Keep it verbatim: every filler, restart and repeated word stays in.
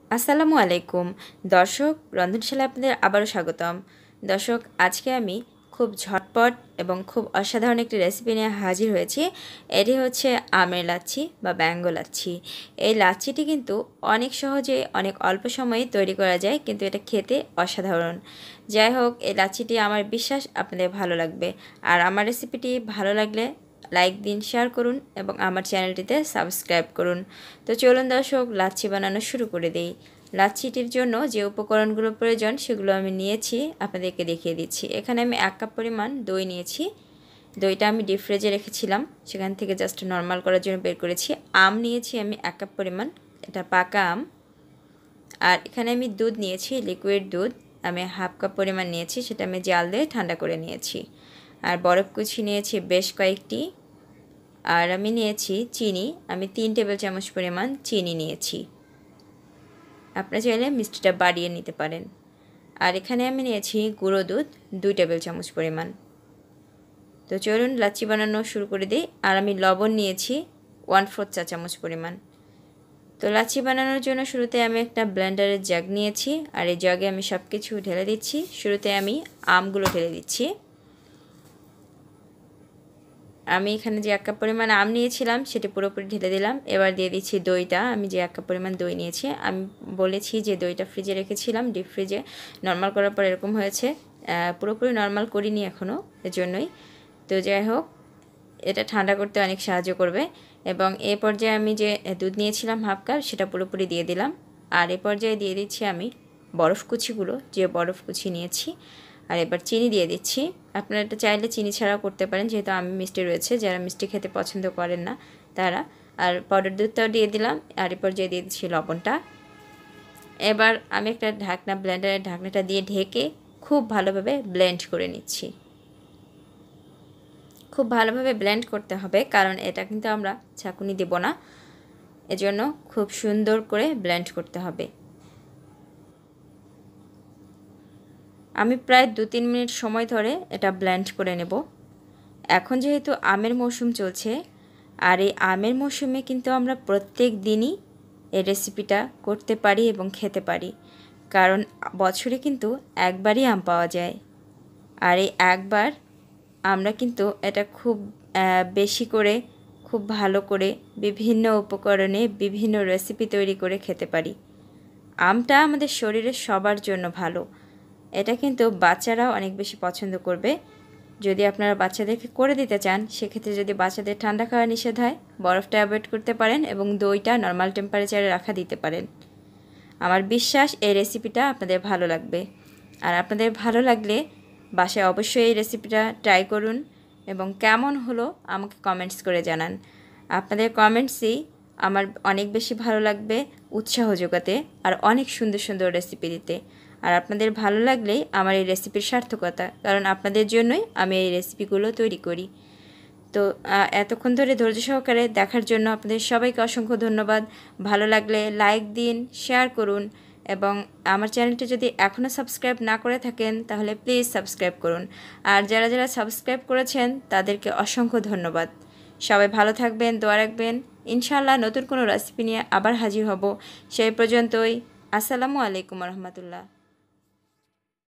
আসসালামু আলাইকুম দর্শক, রন্ধনশালায় আপনাদের আবারও স্বাগতম। দর্শক, আজকে আমি খুব ঝটপট এবং খুব অসাধারণ একটি রেসিপি নিয়ে হাজির হয়েছি। এটি হচ্ছে আমের লাচ্ছি বা ব্যাঙ্গো লাচ্ছি। এই লাচ্ছিটি কিন্তু অনেক সহজে অনেক অল্প সময়ে তৈরি করা যায়, কিন্তু এটা খেতে অসাধারণ। যাই হোক, এই লাচ্ছিটি আমার বিশ্বাস আপনাদের ভালো লাগবে। আর আমার রেসিপিটি ভালো লাগলে লাইক দিন, শেয়ার করুন এবং আমার চ্যানেলটিতে সাবস্ক্রাইব করুন। তো চলুন দর্শক, লাচ্ছি বানানো শুরু করে দিই। লাচ্ছিটির জন্য যে উপকরণগুলো প্রয়োজন সেগুলো আমি নিয়েছি, আপনাদেরকে দেখিয়ে দিচ্ছি। এখানে আমি এক কাপ পরিমাণ দই নিয়েছি। দইটা আমি ডিপ ফ্রিজে রেখেছিলাম, সেখান থেকে জাস্ট নর্মাল করার জন্য বের করেছি। আম নিয়েছি আমি এক কাপ পরিমাণ, এটা পাকা আম। আর এখানে আমি দুধ নিয়েছি, লিকুইড দুধ আমি হাফ কাপ পরিমাণ নিয়েছি, সেটা আমি জাল দিয়ে ঠান্ডা করে নিয়েছি। আর বরফ কুচি নিয়েছি বেশ কয়েকটি। আর আমি নিয়েছি চিনি, আমি তিন টেবিল চামচ পরিমাণ চিনি নিয়েছি। আপনারা চাইলে মিষ্টিটা বাড়িয়ে নিতে পারেন। আর এখানে আমি নিয়েছি গুঁড়ো দুধ দুই টেবিল চামচ পরিমাণ। তো চলুন লাচ্ছি বানানো শুরু করে দিই। আর আমি লবণ নিয়েছি ওয়ান ফোর্থ চা চামচ পরিমাণ। তো লাচ্ছি বানানোর জন্য শুরুতে আমি একটা ব্লেন্ডারের জাগ নিয়েছি, আর এই জাগে আমি সব কিছু ঢেলে দিচ্ছি। শুরুতে আমি আমগুলো ঢেলে দিচ্ছি। আমি এখানে যে এক কাপ পরিমাণ আম নিয়েছিলাম সেটি পুরোপুরি ঢেলে দিলাম। এবার দিয়ে দিচ্ছি দইটা। আমি যে এক কাপ পরিমাণ দই নিয়েছি, আমি বলেছি যে দইটা ফ্রিজে রেখেছিলাম, ডিপ ফ্রিজে নর্মাল করার পর এরকম হয়েছে। পুরোপুরি নর্মাল করিনি এখনও, এর জন্যই। তো যাই হোক, এটা ঠান্ডা করতে অনেক সাহায্য করবে। এবং এ পর্যায়ে আমি যে দুধ নিয়েছিলাম হাফ কাপ, সেটা পুরোপুরি দিয়ে দিলাম। আর এ পর্যায়ে দিয়ে দিচ্ছি আমি বরফ কুচিগুলো, যে বরফ কুচি নিয়েছি। আর এবার চিনি দিয়ে দিচ্ছি। আপনারা এটা চাইলে চিনি ছাড়াও করতে পারেন, যেহেতু আমি মিষ্টি রয়েছে, যারা মিষ্টি খেতে পছন্দ করেন না তারা। আর পাউডার দুধটাও দিয়ে দিলাম। আর এরপর যে দিয়ে দিচ্ছি লবণটা। এবার আমি একটা ঢাকনা, ব্লেন্ডারের ঢাকনাটা দিয়ে ঢেকে খুব ভালোভাবে ব্লেন্ড করে নিচ্ছি। খুব ভালোভাবে ব্লেন্ড করতে হবে, কারণ এটা কিন্তু আমরা ছাঁকুনি দেব না, এজন্য খুব সুন্দর করে ব্লেন্ড করতে হবে। আমি প্রায় দু তিন মিনিট সময় ধরে এটা ব্লেন্ড করে নেব। এখন যেহেতু আমের মৌসুম চলছে, আর এই আমের মৌসুমে কিন্তু আমরা প্রত্যেক দিনই এই রেসিপিটা করতে পারি এবং খেতে পারি, কারণ বছরে কিন্তু একবারই আম পাওয়া যায়। আর এই একবার আমরা কিন্তু এটা খুব বেশি করে, খুব ভালো করে, বিভিন্ন উপকরণে বিভিন্ন রেসিপি তৈরি করে খেতে পারি। আমটা আমাদের শরীরের সবার জন্য ভালো। এটা কিন্তু বাচ্চারাও অনেক বেশি পছন্দ করবে। যদি আপনারা বাচ্চাদেরকে করে দিতে চান, সেক্ষেত্রে যদি বাচ্চাদের ঠান্ডা খাওয়া নিষেধ হয়, বরফটা অ্যাভয়েড করতে পারেন এবং দইটা নর্মাল টেম্পারেচারে রাখা দিতে পারেন। আমার বিশ্বাস এই রেসিপিটা আপনাদের ভালো লাগবে। আর আপনাদের ভালো লাগলে বাসায় অবশ্যই এই রেসিপিটা ট্রাই করুন এবং কেমন হলো আমাকে কমেন্টস করে জানান। আপনাদের কমেন্টসই আমার অনেক বেশি ভালো লাগবে উৎসাহ যোগাতে আর অনেক সুন্দর সুন্দর রেসিপি দিতে। আর আপনাদের ভালো লাগলেই আমার এই রেসিপির সার্থকতা, কারণ আপনাদের জন্যই আমি এই রেসিপিগুলো তৈরি করি। তো এতক্ষণ ধরে ধৈর্য সহকারে দেখার জন্য আপনাদের সবাইকে অসংখ্য ধন্যবাদ। ভালো লাগলে লাইক দিন, শেয়ার করুন এবং আমার চ্যানেলটি যদি এখনও সাবস্ক্রাইব না করে থাকেন তাহলে প্লিজ সাবস্ক্রাইব করুন। আর যারা যারা সাবস্ক্রাইব করেছেন তাদেরকে অসংখ্য ধন্যবাদ। সবাই ভালো থাকবেন, দোয়া রাখবেন। ইনশাআল্লাহ নতুন কোনো রেসিপি নিয়ে আবার হাজির হব। সেই পর্যন্তই, আসসালামু আলাইকুম রহমতুল্লাহ।